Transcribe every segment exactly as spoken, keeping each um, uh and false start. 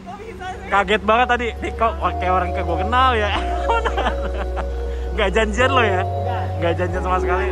Kaget banget tadi. Nih, kok kayak orang ke gue kenal ya. Nggak janjian lo ya? Nggak janjian sama sekali.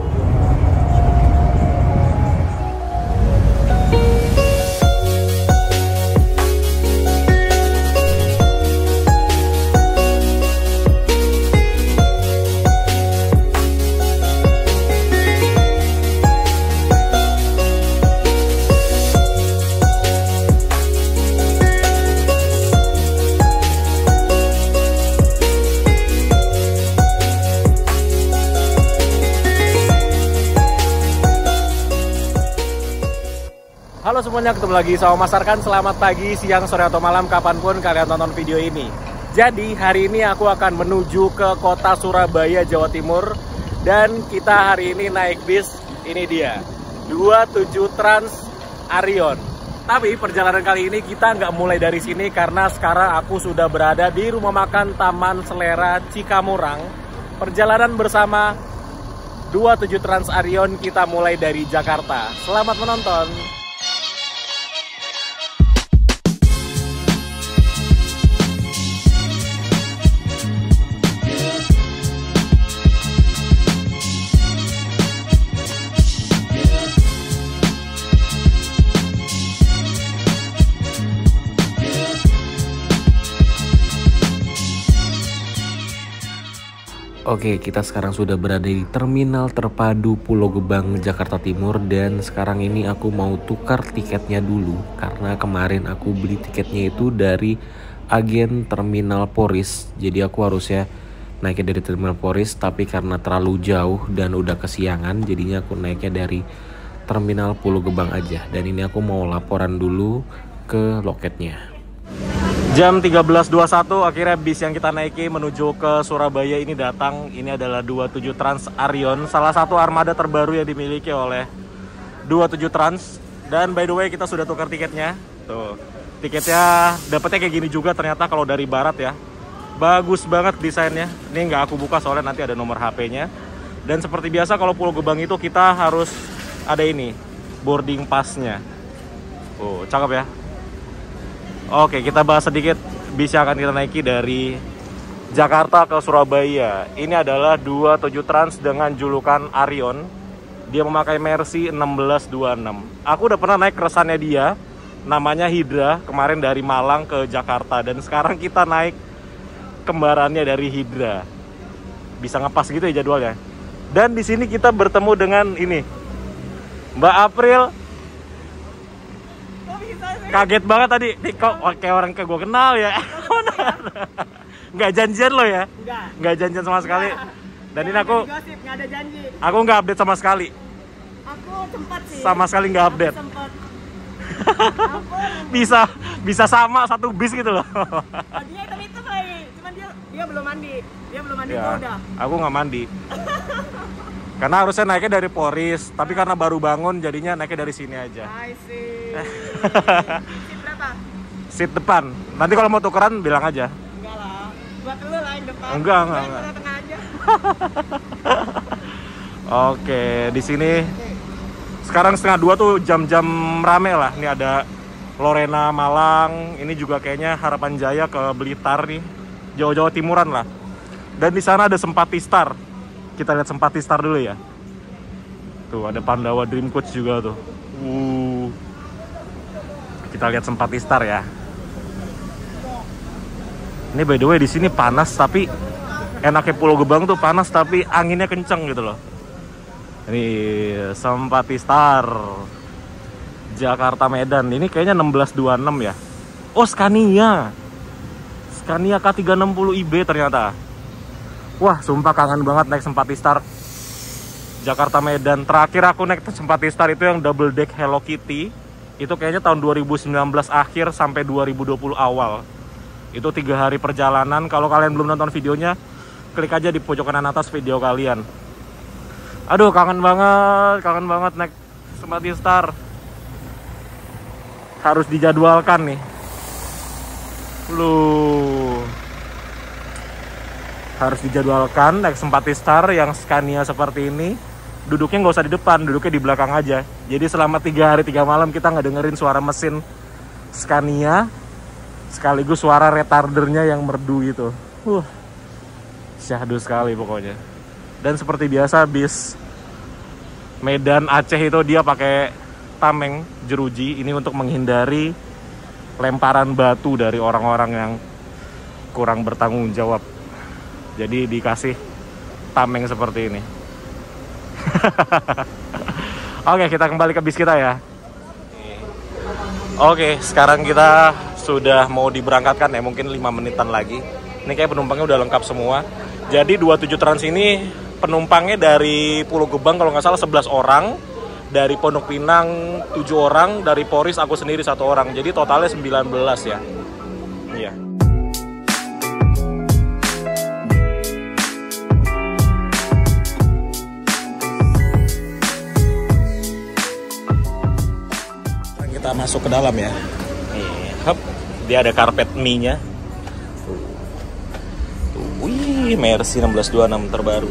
Halo semuanya, ketemu lagi sama Mas Arkan. Selamat pagi, siang, sore, atau malam, kapanpun kalian tonton video ini. Jadi hari ini aku akan menuju ke kota Surabaya, Jawa Timur. Dan kita hari ini naik bis, ini dia, dua puluh tujuh Trans Arion. Tapi perjalanan kali ini kita nggak mulai dari sini, karena sekarang aku sudah berada di rumah makan Taman Selera Cikamurang. Perjalanan bersama dua puluh tujuh Trans Arion kita mulai dari Jakarta. Selamat menonton. Oke, kita sekarang sudah berada di Terminal Terpadu Pulau Gebang, Jakarta Timur. Dan sekarang ini aku mau tukar tiketnya dulu, karena kemarin aku beli tiketnya itu dari agen Terminal Poris. Jadi aku harusnya naiknya dari Terminal Poris, tapi karena terlalu jauh dan udah kesiangan, jadinya aku naiknya dari Terminal Pulau Gebang aja. Dan ini aku mau laporan dulu ke loketnya. Jam tiga belas dua puluh satu akhirnya bis yang kita naiki menuju ke Surabaya ini datang. Ini adalah dua puluh tujuh Trans Arion, salah satu armada terbaru yang dimiliki oleh dua puluh tujuh Trans. Dan by the way, kita sudah tukar tiketnya. Tuh, tiketnya dapetnya kayak gini juga ternyata kalau dari barat ya. Bagus banget desainnya. Ini nggak aku buka soalnya nanti ada nomor H P-nya. Dan seperti biasa kalau Pulau Gebang itu kita harus ada ini, boarding pass-nya. Oh, cakep ya. Oke, kita bahas sedikit bis yang akan kita naiki dari Jakarta ke Surabaya. Ini adalah dua puluh tujuh Trans dengan julukan Arion. Dia memakai Mercy enam belas dua puluh enam. Aku udah pernah naik keresannya dia, namanya Hydra, kemarin dari Malang ke Jakarta. Dan sekarang kita naik kembarannya dari Hydra. Bisa ngepas gitu ya jadwalnya. Dan di sini kita bertemu dengan ini, Mbak April. Kaget banget tadi. Nih, kok kayak orang ke gue kenal ya. Nggak janjian lo ya? Enggak. Nggak janjian sama sekali. Dan ini aku gosip, nggak ada janji. Aku nggak update sama sekali. Aku sempat sih. Sama sekali nggak update. bisa bisa sama satu bis gitu loh. Oh, dia hitam-hitam lagi. Cuman dia dia belum mandi. Dia belum mandi ya, udah. Aku nggak mandi. Karena harusnya naiknya dari Poris, tapi karena baru bangun jadinya naiknya dari sini aja. I see. Seat berapa? Seat depan. Nanti kalau mau tukeran bilang aja. Enggak lah. Buat lu lah yang depan. Enggak, enggak, enggak. Tengah aja. Oke, di sini sekarang setengah dua tuh jam-jam rame lah. Ini ada Lorena Malang, ini juga kayaknya Harapan Jaya ke Blitar nih, Jawa-Jawa Timuran lah. Dan di sana ada Sempati Star. Kita lihat Sempati Star dulu ya. Tuh ada Pandawa Dream Coach juga tuh. Uh. Kita lihat Sempati Star ya. Ini by the way di sini panas, tapi enaknya Pulau Gebang tuh panas tapi anginnya kenceng gitu loh. Ini Sempati Star Jakarta Medan. Ini kayaknya enam belas dua puluh enam ya. Oh, Scania. Scania K tiga enam nol I B ternyata. Wah, sumpah kangen banget naik Sempati Star Jakarta Medan. Terakhir aku naik Sempati Star itu yang double deck Hello Kitty. Itu kayaknya tahun dua ribu sembilan belas akhir sampai dua ribu dua puluh awal. Itu tiga hari perjalanan. Kalau kalian belum nonton videonya, klik aja di pojok kanan atas video kalian. Aduh, kangen banget, kangen banget naik Sempati Star. Harus dijadwalkan nih. Loh. Harus dijadwalkan naik Sempati Star yang Scania seperti ini. Duduknya nggak usah di depan, duduknya di belakang aja. Jadi selama tiga hari tiga malam kita nggak dengerin suara mesin Scania sekaligus suara retardernya yang merdu gitu. Uh, syahdu sekali pokoknya. Dan seperti biasa bis Medan Aceh itu dia pakai tameng jeruji ini untuk menghindari lemparan batu dari orang-orang yang kurang bertanggung jawab. Jadi dikasih tameng seperti ini. Oke, kita kembali ke bis kita ya. Oke, sekarang kita sudah mau diberangkatkan ya, mungkin lima menitan lagi. Ini kayak penumpangnya udah lengkap semua. Jadi dua puluh tujuh Trans ini penumpangnya dari Pulau Gebang kalau nggak salah sebelas orang, dari Pondok Pinang tujuh orang, dari Poris aku sendiri satu orang. Jadi totalnya sembilan belas ya. Iya. Kita masuk ke dalam ya. Nih, hop, dia ada karpet mie-nya. Tuh. Tuh, wih, Mercy enam belas dua puluh enam terbaru.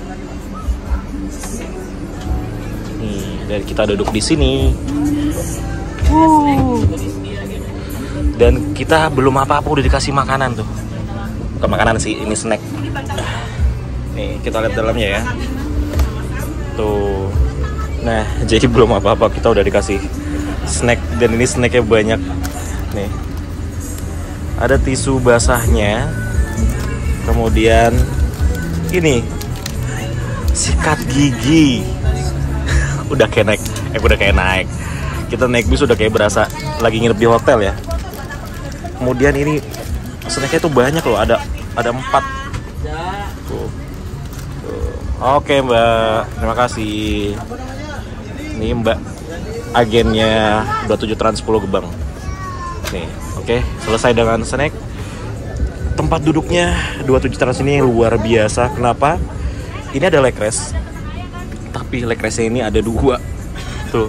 Nih, dari kita duduk di sini. Uh. Dan kita belum apa-apa udah dikasih makanan tuh. Bukan makanan sih, ini snack. Nih, kita lihat dalamnya ya. Tuh. Nah, jadi belum apa-apa kita udah dikasih snack, dan ini snacknya banyak nih. Ada tisu basahnya, kemudian ini sikat gigi. Udah kayak naik, eh udah kayak naik. Kita naik bis udah kayak berasa lagi nginep di hotel ya. Kemudian ini snacknya tuh banyak loh, ada ada empat. Tuh. Tuh. Oke Mbak, terima kasih. Ini Mbak agennya dua puluh tujuh Trans Pulau Gebang. Nih, oke, okay, selesai dengan snack. Tempat duduknya dua puluh tujuh Trans ini luar biasa. Kenapa? Ini ada leg rest, tapi leg restnya ini ada dua. Tuh.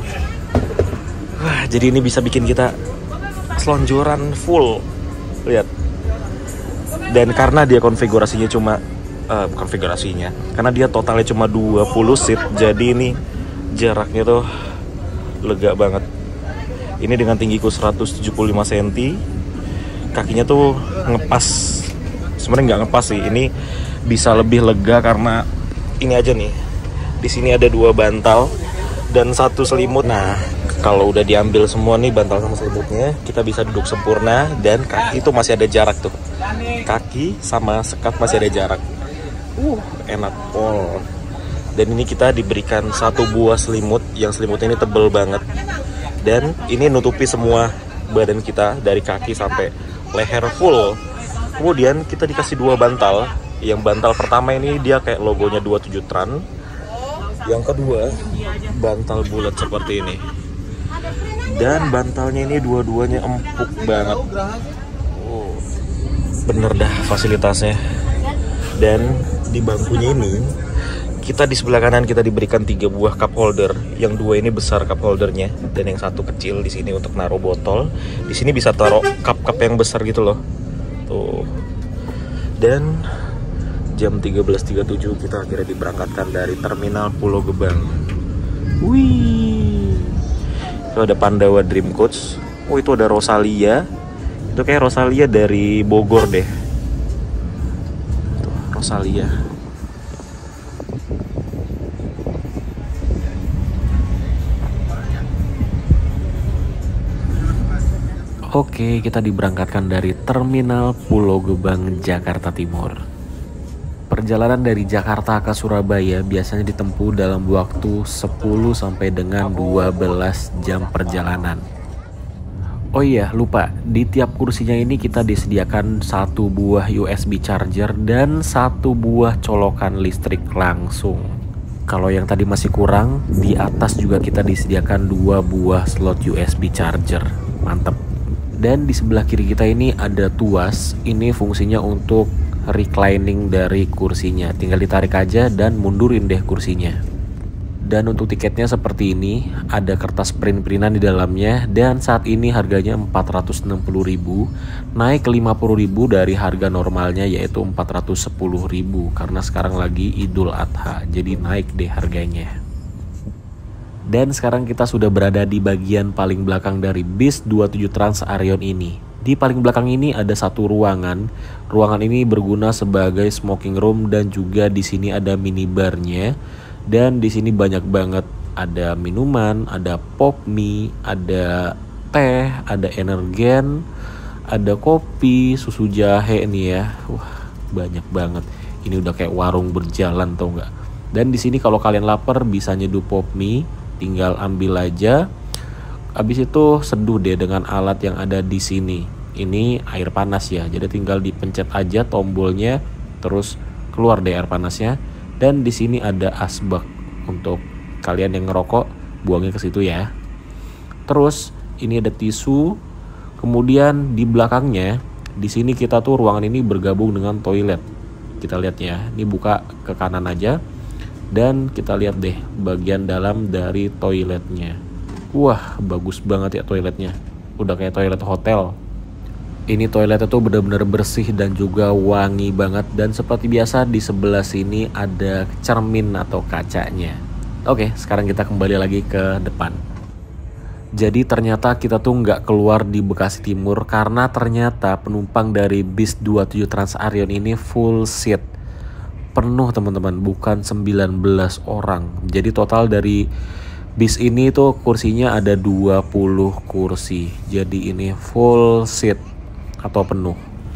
Wah, jadi ini bisa bikin kita selonjoran full. Lihat. Dan karena dia konfigurasinya cuma uh, konfigurasinya, karena dia totalnya cuma dua puluh seat, jadi ini jaraknya tuh lega banget. Ini dengan tinggiku seratus tujuh puluh lima sentimeter, kakinya tuh ngepas. Sebenarnya nggak ngepas sih, ini bisa lebih lega karena ini aja nih. Di sini ada dua bantal dan satu selimut. Nah, kalau udah diambil semua nih bantal sama selimutnya, kita bisa duduk sempurna dan kaki itu masih ada jarak tuh. Kaki sama sekat masih ada jarak. Uh, enak pol. Dan ini kita diberikan satu buah selimut, yang selimutnya ini tebel banget. Dan ini nutupi semua badan kita dari kaki sampai leher full. Kemudian kita dikasih dua bantal. Yang bantal pertama ini dia kayak logonya dua puluh tujuh Trans. Yang kedua, bantal bulat seperti ini. Dan bantalnya ini dua-duanya empuk banget. Oh, bener dah fasilitasnya. Dan di bangkunya ini, kita di sebelah kanan kita diberikan tiga buah cup holder, yang dua ini besar cup holdernya, dan yang satu kecil di sini untuk naruh botol. Di sini bisa taruh cup-cup yang besar gitu loh. Tuh. Dan jam tiga belas tiga puluh tujuh kita akhirnya diberangkatkan dari terminal Pulau Gebang. Wih. Itu ada Pandawa Dream Coach. Oh, itu ada Rosalia. Itu kayak Rosalia dari Bogor deh. Tuh, Rosalia. Oke, kita diberangkatkan dari Terminal Pulau Gebang, Jakarta Timur. Perjalanan dari Jakarta ke Surabaya biasanya ditempuh dalam waktu sepuluh sampai dengan dua belas jam perjalanan. Oh iya, lupa, di tiap kursinya ini kita disediakan satu buah U S B charger dan satu buah colokan listrik langsung. Kalau yang tadi masih kurang, di atas juga kita disediakan dua buah slot U S B charger. Mantep. Dan di sebelah kiri kita ini ada tuas. Ini fungsinya untuk reclining dari kursinya. Tinggal ditarik aja dan mundurin deh kursinya. Dan untuk tiketnya seperti ini, ada kertas print-printan di dalamnya, dan saat ini harganya empat ratus enam puluh ribu, naik ke lima puluh ribu dari harga normalnya yaitu empat ratus sepuluh ribu karena sekarang lagi Idul Adha. Jadi naik deh harganya. Dan sekarang kita sudah berada di bagian paling belakang dari bis dua puluh tujuh Trans Arion ini. Di paling belakang ini ada satu ruangan. Ruangan ini berguna sebagai smoking room dan juga di sini ada minibarnya. Dan di sini banyak banget ada minuman, ada pop mie, ada teh, ada energen, ada kopi, susu jahe nih ya. Wah, banyak banget. Ini udah kayak warung berjalan tau nggak? Dan di sini kalau kalian lapar bisa nyeduh pop mie, tinggal ambil aja. Habis itu seduh deh dengan alat yang ada di sini. Ini air panas ya, jadi tinggal dipencet aja tombolnya, terus keluar deh air panasnya. Dan di sini ada asbak untuk kalian yang ngerokok, buangnya ke situ ya. Terus ini ada tisu. Kemudian di belakangnya, di sini kita tuh ruangan ini bergabung dengan toilet. Kita lihat ya, ini buka ke kanan aja. Dan kita lihat deh bagian dalam dari toiletnya. Wah, bagus banget ya toiletnya. Udah kayak toilet hotel. Ini toiletnya tuh benar-benar bersih dan juga wangi banget. Dan seperti biasa di sebelah sini ada cermin atau kacanya. Oke, sekarang kita kembali lagi ke depan. Jadi ternyata kita tuh nggak keluar di Bekasi Timur karena ternyata penumpang dari bis dua puluh tujuh Trans Arion ini full seat. Penuh teman-teman, bukan sembilan belas orang. Jadi total dari bis ini tuh kursinya ada dua puluh kursi. Jadi ini full seat atau penuh.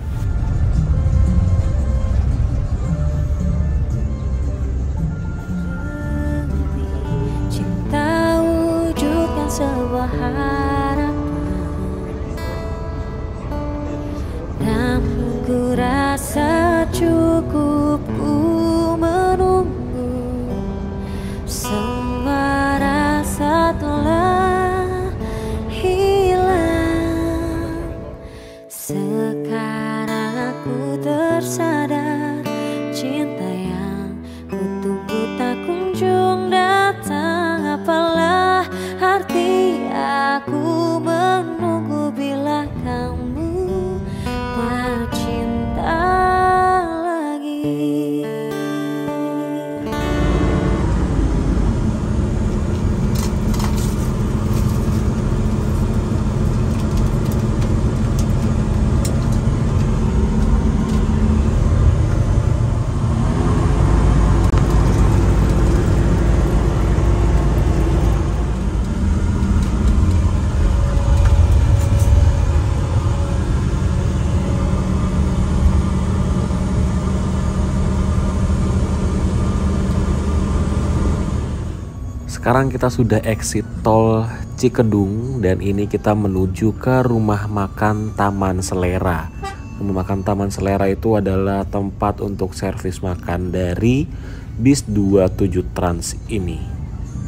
Cinta wujudkan sebuah harapan, namun ku rasa cukup ku menunggu. Semua rasa telah hilang. Sekarang aku tersadar, cinta yang ku tunggu tak kunjung datang. Apalah arti aku menunggu bila kamu tak cinta lagi. Sekarang kita sudah exit tol Cikedung dan ini kita menuju ke rumah makan Taman Selera. Rumah makan Taman Selera itu adalah tempat untuk servis makan dari bis dua puluh tujuh Trans ini.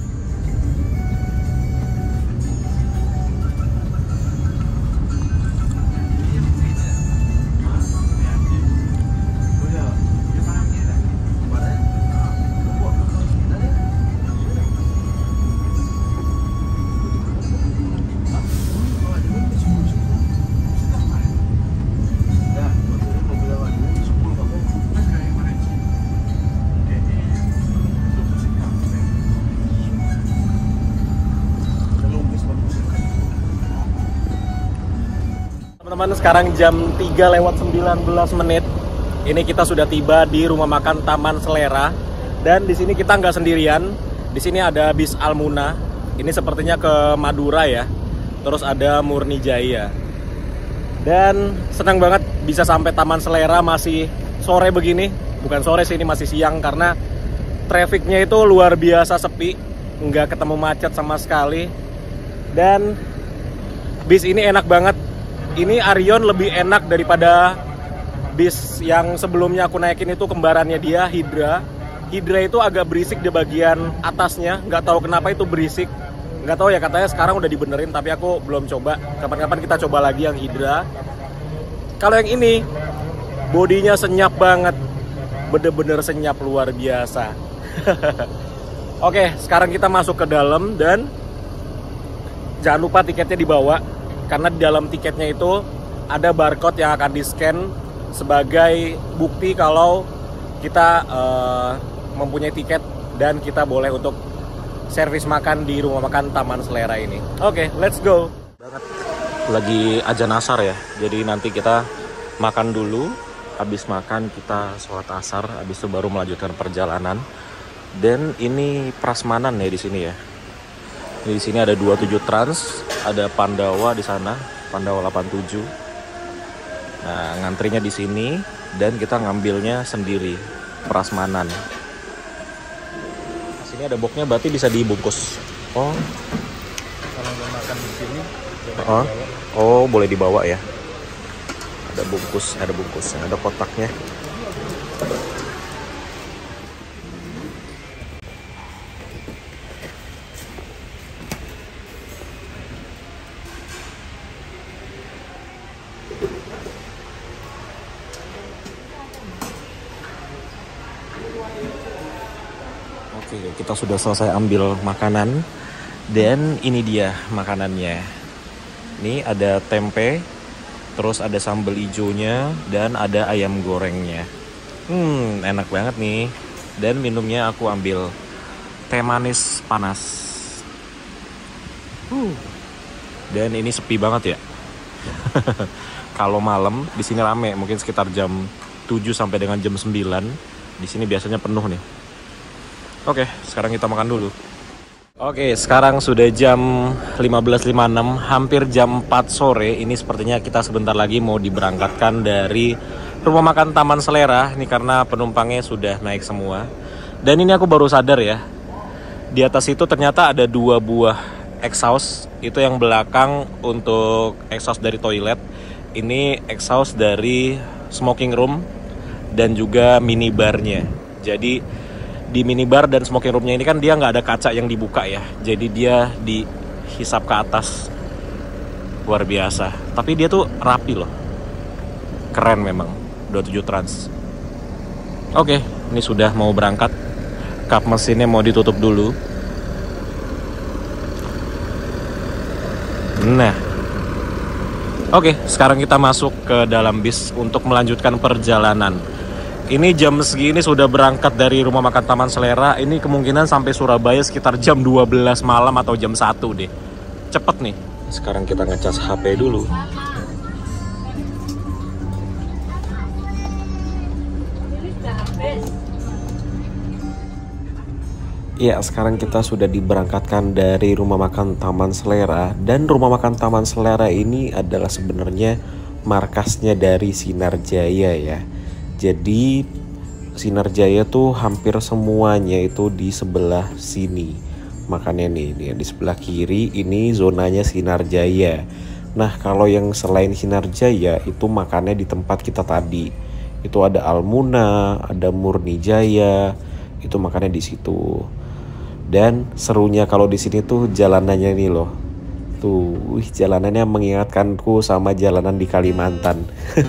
Teman-teman, sekarang jam tiga lewat sembilan belas menit. Ini kita sudah tiba di rumah makan Taman Selera. Dan di sini kita nggak sendirian. Di sini ada bis Almuna. Ini sepertinya ke Madura ya. Terus ada Murni Jaya. Dan senang banget bisa sampai Taman Selera masih sore begini. Bukan sore sih, ini masih siang karena trafficnya itu luar biasa sepi. Nggak ketemu macet sama sekali. Dan bis ini enak banget. Ini Arion lebih enak daripada bis yang sebelumnya aku naikin itu kembarannya dia, Hydra. Hydra itu agak berisik di bagian atasnya, nggak tahu kenapa itu berisik. Nggak tahu ya, katanya sekarang udah dibenerin, tapi aku belum coba. Kapan-kapan kita coba lagi yang Hydra. Kalau yang ini, bodinya senyap banget, bener-bener senyap luar biasa. Oke, sekarang kita masuk ke dalam dan jangan lupa tiketnya dibawa. Karena di dalam tiketnya itu ada barcode yang akan di-scan sebagai bukti kalau kita uh, mempunyai tiket dan kita boleh untuk servis makan di rumah makan Taman Selera ini. Oke, okay, let's go. lagi azan asar ya. Jadi nanti kita makan dulu. Habis makan kita sholat asar. Habis itu baru melanjutkan perjalanan. Dan ini prasmanan ya di sini ya. Di sini ada dua puluh tujuh Trans, ada Pandawa di sana, Pandawa delapan puluh tujuh. Nah, ngantrinya di sini dan kita ngambilnya sendiri, prasmanan. Di sini ada boxnya, berarti bisa dibungkus. Oh. Kalau mau makan di sini, boleh Oh. dibawa. Oh, boleh dibawa ya. Ada bungkus, ada bungkusnya, ada kotaknya. Oke, kita sudah selesai ambil makanan dan ini dia makanannya. Ini ada tempe, terus ada sambal hijaunya dan ada ayam gorengnya. Hmm, enak banget nih. Dan minumnya aku ambil teh manis panas. Uh. Dan ini sepi banget ya. Kalau malam di sini rame, mungkin sekitar jam tujuh sampai dengan jam sembilan. Di sini biasanya penuh nih. Oke, sekarang kita makan dulu. Oke, sekarang sudah jam lima belas lewat lima puluh enam, hampir jam empat sore. Ini sepertinya kita sebentar lagi mau diberangkatkan dari rumah makan Taman Selera. Ini karena penumpangnya sudah naik semua. Dan ini aku baru sadar ya, di atas itu ternyata ada dua buah exhaust. Itu yang belakang untuk exhaust dari toilet. Ini exhaust dari smoking room dan juga minibarnya. Jadi di minibar dan smoking roomnya ini kan dia nggak ada kaca yang dibuka ya. Jadi dia dihisap ke atas. Luar biasa. Tapi dia tuh rapi loh. Keren memang. dua puluh tujuh Trans. Oke, ini sudah mau berangkat. Kap mesinnya mau ditutup dulu. Nah. Oke, sekarang kita masuk ke dalam bis untuk melanjutkan perjalanan. Ini jam segini sudah berangkat dari rumah makan Taman Selera. Ini kemungkinan sampai Surabaya sekitar jam dua belas malam atau jam satu deh. Cepet nih. Sekarang kita ngecas H P dulu. Ya, sekarang kita sudah diberangkatkan dari rumah makan Taman Selera. Dan rumah makan Taman Selera ini adalah sebenarnya markasnya dari Sinar Jaya ya. Jadi Sinar Jaya tuh hampir semuanya itu di sebelah sini. Makanya nih, nih di sebelah kiri ini zonanya Sinar Jaya. Nah, kalau yang selain Sinar Jaya itu makannya di tempat kita tadi. Itu ada Almuna, ada Murni Jaya. Itu makannya di situ. Dan serunya kalau di sini tuh jalanannya nih loh. Tuh, wih, jalanannya mengingatkanku sama jalanan di Kalimantan.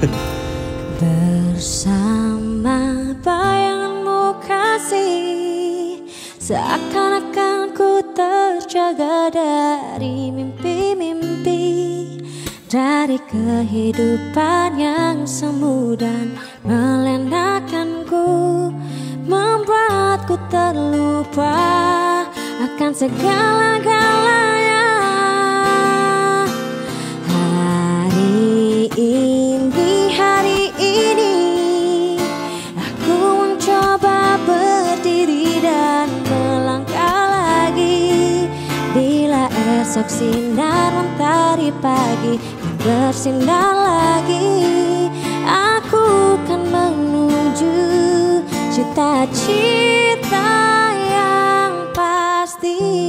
Bersama bayanganmu kasih, seakan-akan ku terjaga dari mimpi-mimpi, dari kehidupan yang semu dan melenakanku, membuatku terlupa akan segala-galanya. Hari ini, hari ini aku mencoba berdiri dan melangkah lagi. Bila esok sinar mentari pagi yang bersinar lagi, aku kan menuju cita-cita yang pasti.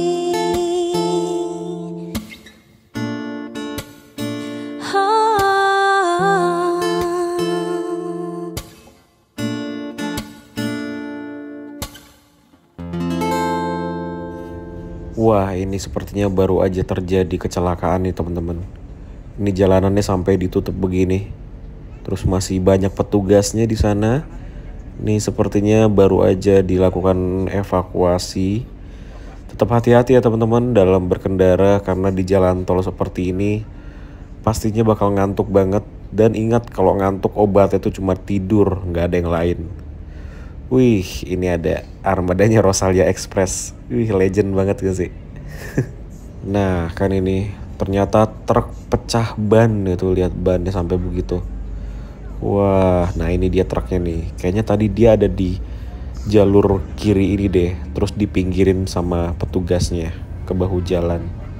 Wah, ini sepertinya baru aja terjadi kecelakaan nih teman-teman. Ini jalanannya sampai ditutup begini. Terus masih banyak petugasnya di sana. Ini sepertinya baru aja dilakukan evakuasi. Tetap hati-hati ya teman-teman dalam berkendara karena di jalan tol seperti ini pastinya bakal ngantuk banget. Dan ingat kalau ngantuk obatnya itu cuma tidur, nggak ada yang lain. Wih, ini ada armadanya Rosalia Express. Wih, legend banget gak sih? Nah, kan ini Ternyata truk pecah ban itu, lihat bannya sampai begitu. Wah, nah ini dia truknya nih. Kayaknya tadi dia ada di jalur kiri ini deh, terus dipinggirin sama petugasnya ke bahu jalan.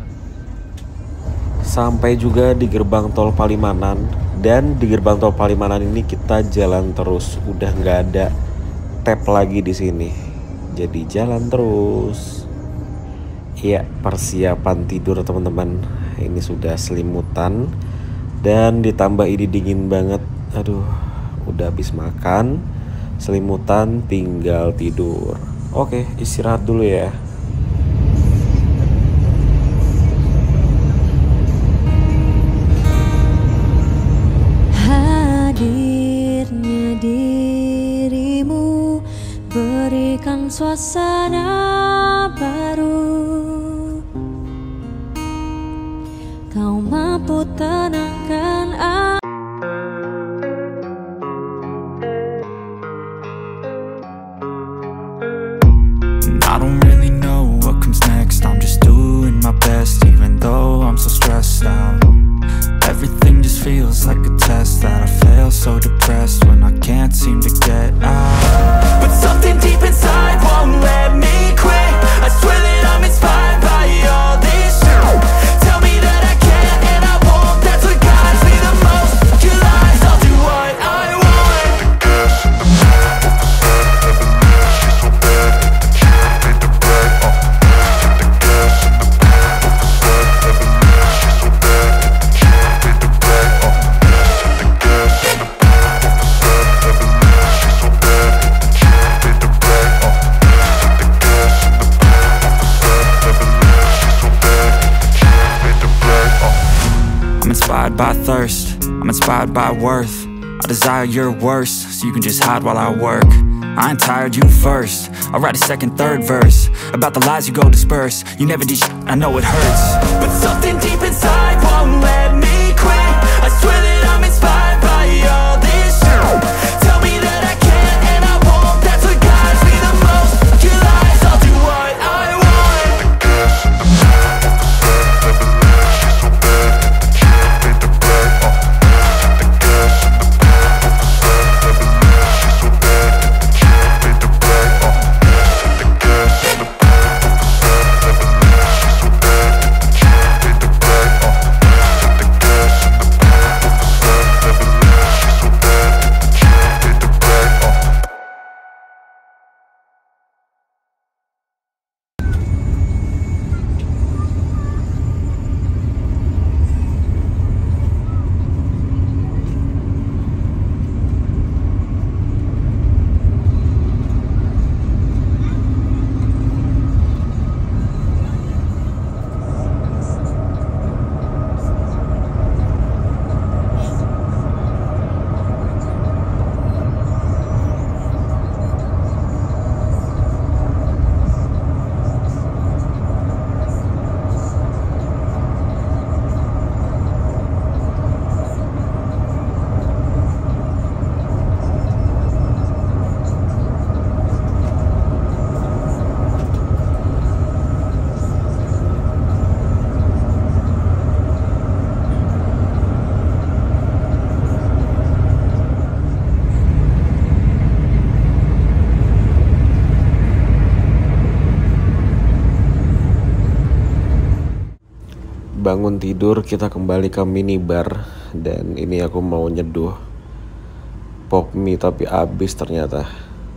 Sampai juga di gerbang tol Palimanan, dan di gerbang tol Palimanan ini kita jalan terus, udah nggak ada tap lagi di sini, jadi jalan terus. Iya, persiapan tidur teman-teman. Ini sudah selimutan dan ditambah ini dingin banget. Aduh, udah habis makan, selimutan, tinggal tidur. Oke, istirahat dulu ya. Hadirnya dirimu berikan suasana baru. Kau mampu tenangkan aku. I don't really know what comes next. I'm just doing my best, even though I'm so stressed out. Everything just feels like a test that I fail, so depressed when I can't seem to get out. But something deep inside won't let me quit. I swear that I'm inspired by all this shit. Tell me that I can't and I won't. That's what guides me the most. Your lies, I'll do what I want. By thirst, I'm inspired by worth. I desire your worst, so you can just hide while I work. I ain't tired, you first. I'll write a second, third verse about the lies you go disperse. You never did shit, I know it hurts, but something deep inside won't let me quit. I swear that I'm inspired by all this shit. Tell me that I can't and I won't. That's what guides me the most. Your lies, I'll do what I want. Bangun tidur, kita kembali ke minibar. Dan ini aku mau nyeduh pop mie tapi habis ternyata.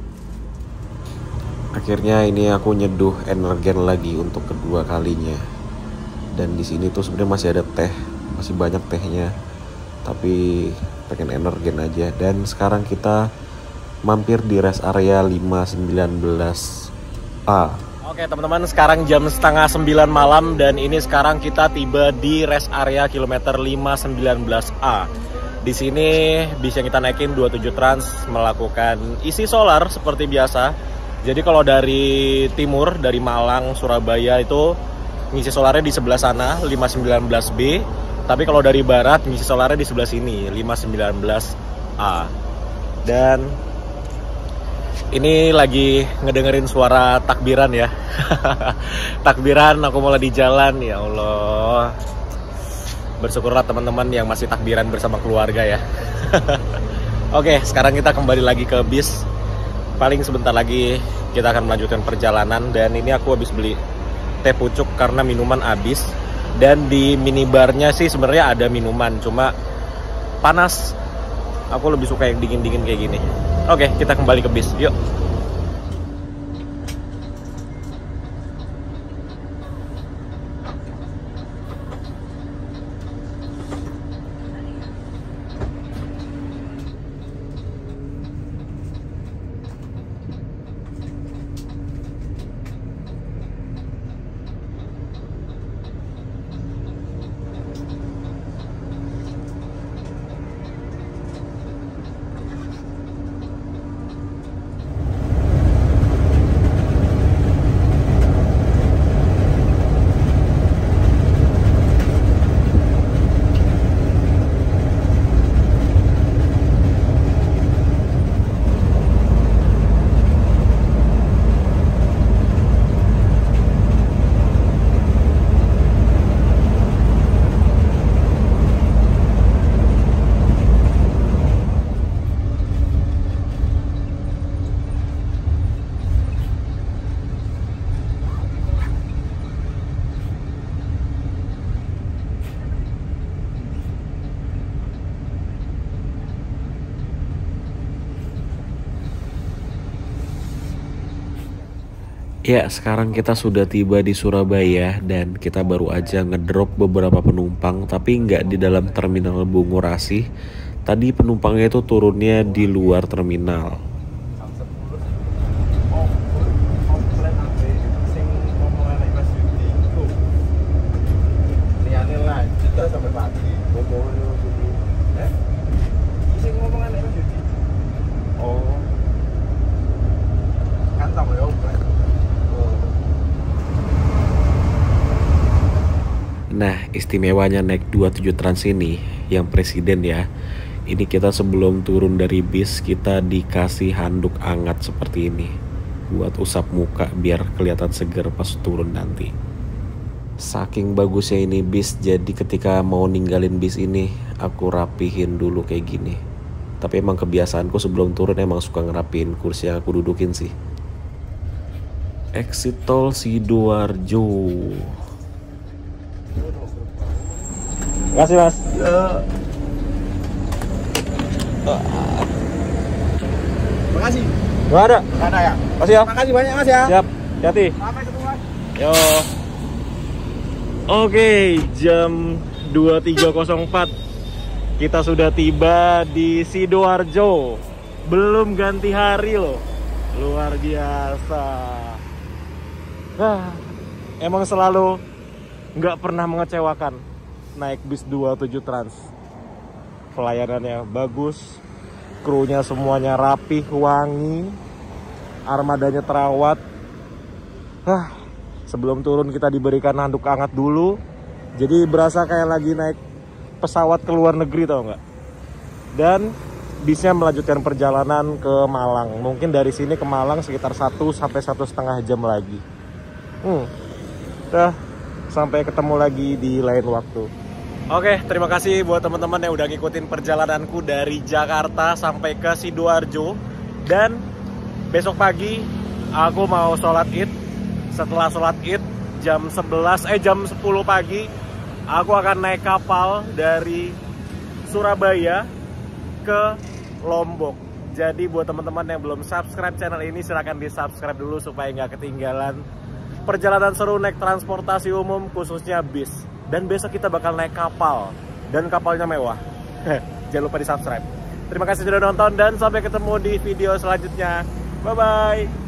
Akhirnya ini aku nyeduh energen lagi untuk kedua kalinya. Dan di sini tuh sebenarnya masih ada teh, masih banyak tehnya. Tapi pengen energen aja. Dan sekarang kita mampir di rest area lima sembilan belas A. Oke teman-teman, sekarang jam setengah sembilan malam dan ini sekarang kita tiba di rest area kilometer lima sembilan belas A. Di sini bis yang kita naikin dua puluh tujuh Trans melakukan isi solar seperti biasa. Jadi kalau dari timur, dari Malang, Surabaya itu ngisi solarnya di sebelah sana, lima sembilan belas B. Tapi kalau dari barat ngisi solarnya di sebelah sini, lima sembilan belas A. Dan ini lagi ngedengerin suara takbiran ya. Takbiran, aku mulai di jalan, ya Allah. Bersyukurlah teman-teman yang masih takbiran bersama keluarga ya. Oke, sekarang kita kembali lagi ke bis. Paling sebentar lagi kita akan melanjutkan perjalanan. Dan ini aku habis beli teh pucuk karena minuman habis. Dan di minibarnya sih sebenarnya ada minuman, cuma panas. Aku lebih suka yang dingin-dingin kayak gini. Oke, kita kembali ke bis, yuk. Ya, sekarang kita sudah tiba di Surabaya dan kita baru aja ngedrop beberapa penumpang, tapi nggak di dalam terminal Bungurasi. Tadi penumpangnya itu turunnya di luar terminal. Nah, istimewanya naik dua puluh tujuh Trans ini, yang presiden ya, ini kita sebelum turun dari bis, kita dikasih handuk hangat seperti ini, buat usap muka biar kelihatan seger pas turun nanti. Saking bagusnya ini bis, jadi ketika mau ninggalin bis ini, aku rapihin dulu kayak gini. Tapi emang kebiasaanku sebelum turun emang suka ngerapihin kursi yang aku dudukin sih. Exit tol Sidoarjo. Makasih mas. Ya. Makasih. Gak ada. Gak ada ya? Makasih ya. Makasih banyak mas ya. Siap, hati. Sampai ketemu mas. Yo. Oke, jam dua puluh tiga nol empat kita sudah tiba di Sidoarjo. Belum ganti hari loh. Luar biasa. Ah, emang selalu nggak pernah mengecewakan naik bis dua puluh tujuh Trans. Pelayanannya bagus, krunya semuanya rapih, wangi, armadanya terawat. Hah, sebelum turun kita diberikan handuk hangat dulu, jadi berasa kayak lagi naik pesawat ke luar negeri, tau nggak? Dan bisnya melanjutkan perjalanan ke Malang. Mungkin dari sini ke Malang sekitar satu sampai satu setengah jam lagi. Hmm, dah sampai ketemu lagi di lain waktu. Oke, terima kasih buat teman-teman yang udah ngikutin perjalananku dari Jakarta sampai ke Sidoarjo. Dan besok pagi aku mau sholat id. Setelah sholat id jam sebelas eh jam sepuluh pagi aku akan naik kapal dari Surabaya ke Lombok. Jadi buat teman-teman yang belum subscribe channel ini, silahkan di subscribe dulu supaya nggak ketinggalan perjalanan seru naik transportasi umum, khususnya bis. Dan besok kita bakal naik kapal, dan kapalnya mewah. Jangan lupa di subscribe. Terima kasih sudah nonton dan sampai ketemu di video selanjutnya. Bye bye.